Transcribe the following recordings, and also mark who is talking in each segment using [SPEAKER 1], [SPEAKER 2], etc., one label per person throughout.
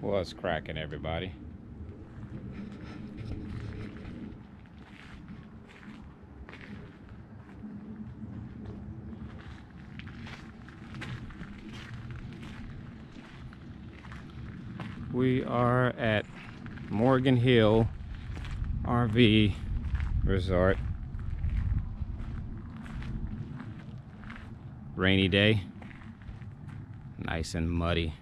[SPEAKER 1] What's cracking, everybody? We are at Morgan Hill RV Resort. Rainy day, nice and muddy.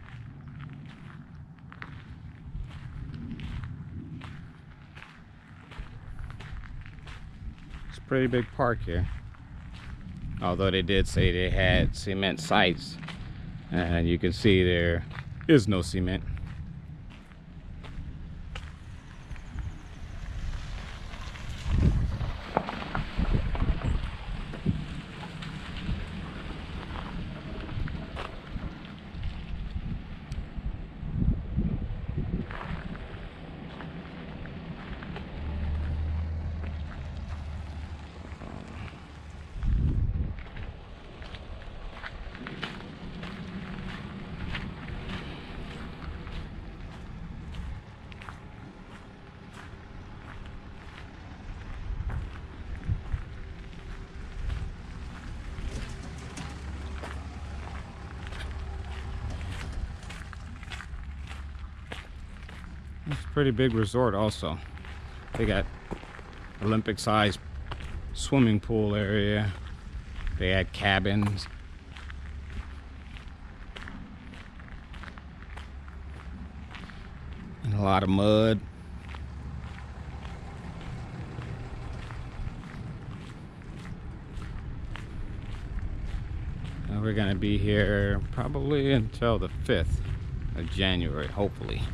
[SPEAKER 1] It's a pretty big park here. Although they did say they had cement sites, and you can see there is no cement. It's a pretty big resort also. They got Olympic-sized swimming pool area. They had cabins. And a lot of mud. And we're gonna be here probably until the 5th of January, hopefully.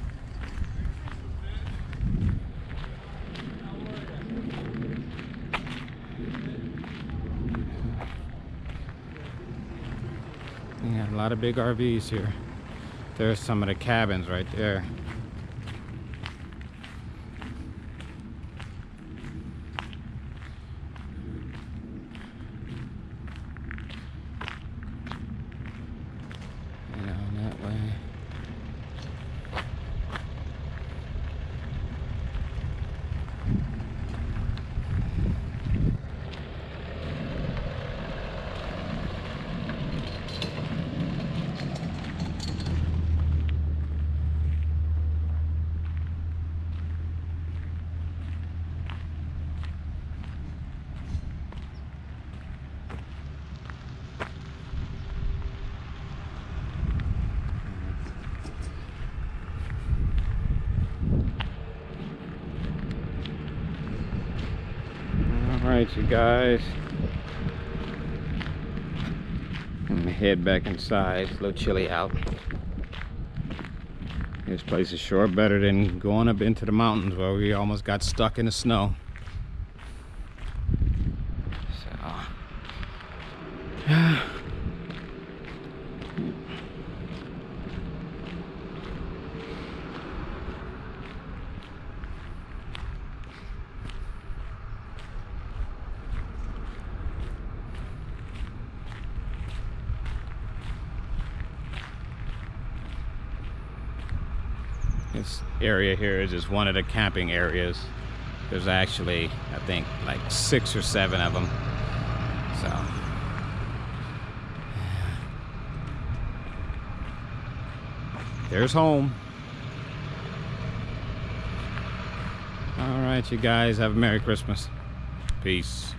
[SPEAKER 1] Yeah, a lot of big RVs here. There's some of the cabins right there. Down that way. Alright, you guys, I'm gonna head back inside. It's a little chilly out. This place is sure better than going up into the mountains where we almost got stuck in the snow. So, this area here is just one of the camping areas. There's actually, I think, like 6 or 7 of them. So, there's home. All right, you guys, have a Merry Christmas. Peace.